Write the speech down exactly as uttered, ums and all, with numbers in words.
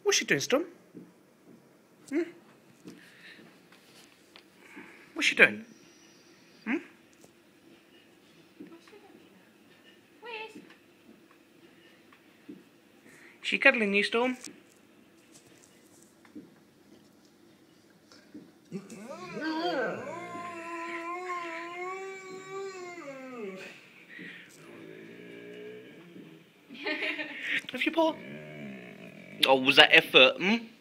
What's she doing, Storm? Hmm? What's she doing? Hmm? Where's? She cuddling you, Storm? Have your paw? Oh, was that effort? Hmm?